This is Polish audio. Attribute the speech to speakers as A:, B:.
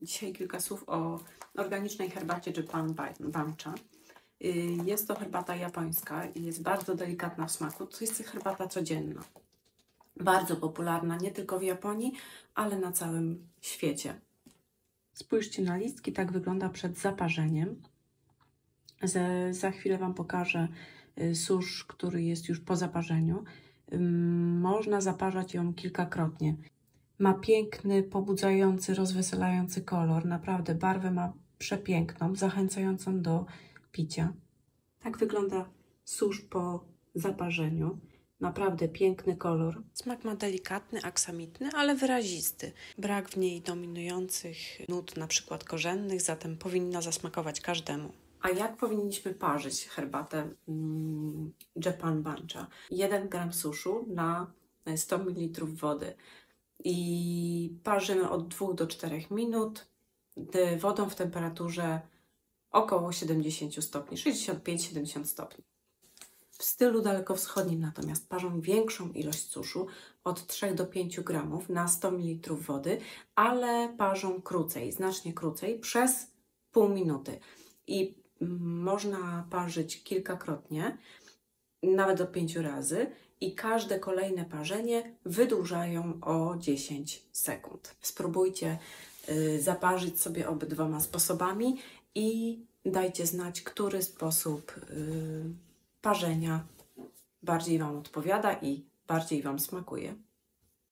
A: Dzisiaj kilka słów o organicznej herbacie Japan Bancha. Jest to herbata japońska i jest bardzo delikatna w smaku. To jest herbata codzienna. Bardzo popularna nie tylko w Japonii, ale na całym świecie. Spójrzcie na listki, tak wygląda przed zaparzeniem. Za chwilę Wam pokażę susz, który jest już po zaparzeniu. Można zaparzać ją kilkakrotnie. Ma piękny, pobudzający, rozweselający kolor. Naprawdę barwę ma przepiękną, zachęcającą do picia. Tak wygląda susz po zaparzeniu. Naprawdę piękny kolor. Smak ma delikatny, aksamitny, ale wyrazisty. Brak w niej dominujących nut, na przykład korzennych, zatem powinna zasmakować każdemu. A jak powinniśmy parzyć herbatę Japan Bancha? 1 gram suszu na 100 ml wody. I parzymy od 2 do 4 minut wodą w temperaturze około 70 stopni, 65-70 stopni. W stylu dalekowschodnim natomiast parzą większą ilość suszu, od 3 do 5 gramów na 100 ml wody, ale parzą krócej, znacznie krócej, przez pół minuty. I można parzyć kilkakrotnie, nawet do 5 razy, i każde kolejne parzenie wydłużają o 10 sekund. Spróbujcie zaparzyć sobie obydwoma sposobami i dajcie znać, który sposób parzenia bardziej Wam odpowiada i bardziej Wam smakuje.